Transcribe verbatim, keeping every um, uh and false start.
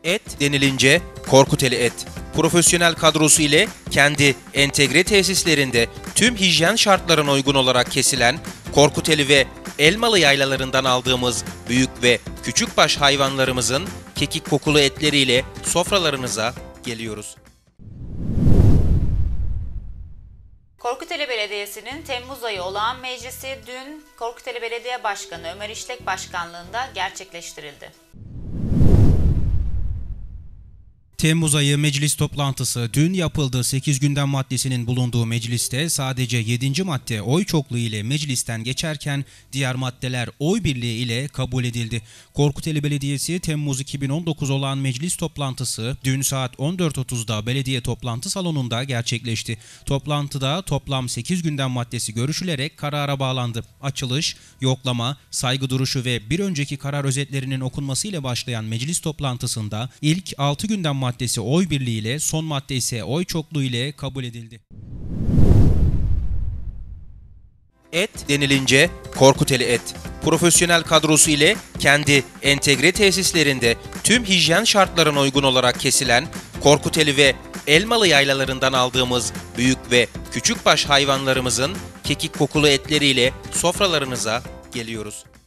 Et denilince Korkuteli Et. Profesyonel kadrosu ile kendi entegre tesislerinde tüm hijyen şartlarına uygun olarak kesilen Korkuteli ve Elmalı yaylalarından aldığımız büyük ve küçükbaş hayvanlarımızın kekik kokulu etleriyle sofralarınıza geliyoruz. Korkuteli Belediyesi'nin Temmuz ayı olağan meclisi dün Korkuteli Belediye Başkanı Ömer İşlek başkanlığında gerçekleştirildi. Temmuz ayı meclis toplantısı dün yapıldı. sekiz gündem maddesinin bulunduğu mecliste sadece yedinci madde oy çokluğu ile meclisten geçerken diğer maddeler oy birliği ile kabul edildi. Korkuteli Belediyesi Temmuz iki bin on dokuz olağan meclis toplantısı dün saat on dört otuzda belediye toplantı salonunda gerçekleşti. Toplantıda toplam sekiz gündem maddesi görüşülerek karara bağlandı. Açılış, yoklama, saygı duruşu ve bir önceki karar özetlerinin okunmasıyla başlayan meclis toplantısında ilk altı gündem maddesi maddesi oy birliğiyle, son madde ise oy çokluğu ile kabul edildi. Et denilince Korkuteli Et. Profesyonel kadrosu ile kendi entegre tesislerinde tüm hijyen şartlarına uygun olarak kesilen Korkuteli ve Elmalı yaylalarından aldığımız büyük ve küçükbaş hayvanlarımızın kekik kokulu etleriyle sofralarınıza geliyoruz.